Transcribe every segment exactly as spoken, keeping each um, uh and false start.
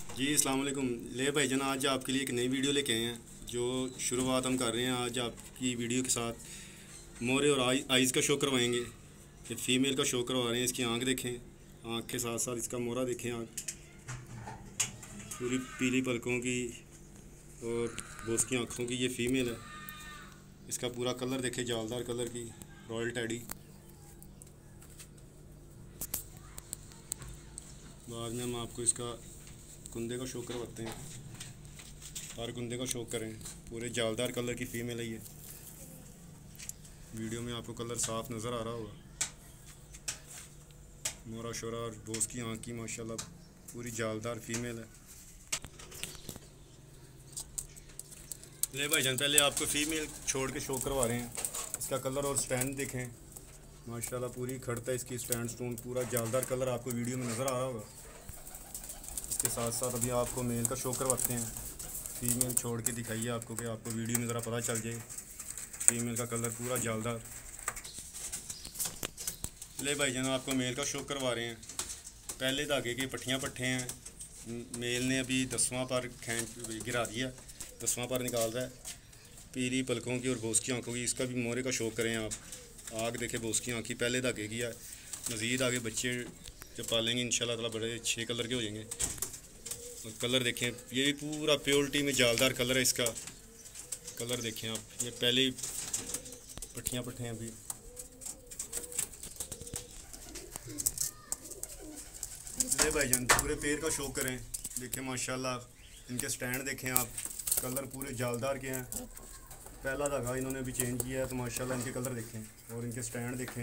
जी अस्सलाम वालेकुम। ले भाईजान, आज आपके लिए एक नई वीडियो लेके आए हैं। जो शुरुआत हम कर रहे हैं आज आपकी वीडियो के साथ मोरे और आई आइज़ का शो करवाएंगे। ये फ़ीमेल का शो करवा रहे हैं। इसकी आंख देखें, आंख के साथ साथ इसका मोरा देखें। आंख पूरी पीली पलकों की और बोस की आँखों की ये फ़ीमेल है। इसका पूरा कलर देखें, जालदार कलर की रॉयल टैडी। बाद में हम आपको इसका कुंदे का शो करवाते हैं। हर कुंदे का शो करें। पूरे जालदार कलर की फ़ीमेल है ये। वीडियो में आपको कलर साफ नज़र आ रहा होगा। मोरा शोरा और बोस की आँख की माशाल्लाह पूरी जालदार फ़ीमेल है। ले भाईजान, पहले आपको फ़ीमेल छोड़ के शो करवा रहे हैं। इसका कलर और स्टैंड देखें, माशाल्लाह पूरी खड़ता है इसकी स्टैंड स्टोन। पूरा जालदार कलर आपको वीडियो में नज़र आ रहा होगा। इसके साथ साथ अभी आपको मेल का शो करवाते हैं। फ़ीमेल छोड़ के दिखाइए आपको कि आपको वीडियो में ज़रा पता चल जाए। फ़ीमेल का कलर पूरा जालदार। ले भाईजान, आपको मेल का शो करवा रहे हैं। पहले धागे की पट्टियाँ पट्टे हैं। मेल ने अभी दसवां पर खींच गिरा दिया, दसवां पर निकाल रहा है। पीली पलकों की और बोस की आँखों की। इसका भी मोरे का शो करें आप। आग देखे बोस की आँखी पहले धागे की है। मज़ीद आगे बच्चे जब पालेंगे इंशाल्लाह ताला बड़े अच्छे कलर के हो जाएंगे। और कलर देखें, ये भी पूरा प्योरिटी में जालदार कलर है इसका। कलर देखें आप, ये पहले ही पट्टियाँ पट्टे हैं अभी। ले भाईजान, पूरे पैर का शो करें। देखें माशाल्लाह इनके स्टैंड देखें आप। कलर पूरे जालदार के हैं। पहला धागा इन्होंने अभी चेंज किया है तो माशाल्लाह इनके कलर देखें और इनके स्टैंड देखें।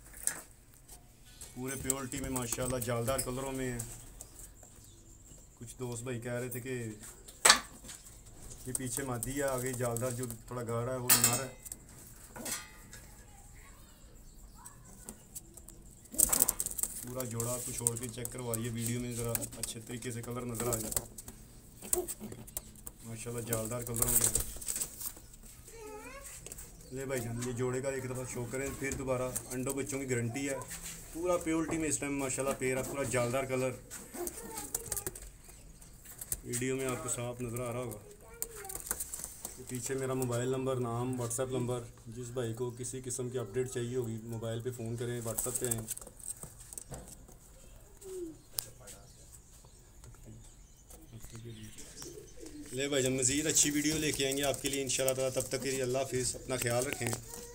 पूरे प्योरिटी में माशाल्लाह जालदार कलरों में है। कुछ दोस्त भाई कह रहे थे कि ये पीछे मादी है, आगे जालदार जो थोड़ा गाढ़ा है वो नार है। पूरा जोड़ा आपको छोड़ के चेक करवाइए वीडियो में, ज़रा अच्छे तरीके से कलर नज़र आ जाए। माशाल्लाह जालदार कलरों के। ले भाईजान, ये जोड़े का एक दफ़ा शो करें, फिर दोबारा। अंडों बच्चों की गारंटी है। पूरा प्योरिटी में इस टाइम माशाल्लाह पैर है, पूरा जालदार कलर। वीडियो में आपको साफ नज़र आ रहा होगा। पीछे मेरा मोबाइल नंबर, नाम, व्हाट्सएप नंबर। जिस भाई को किसी किस्म की अपडेट चाहिए होगी मोबाइल पे फ़ोन करें, व्हाट्सएप पे आएँ। ले भाईजान, मज़ीद अच्छी वीडियो लेके आएंगे आपके लिए इंशाल्लाह ताला। तब तक के लिए अल्लाह हाफिज़, अपना ख्याल रखें।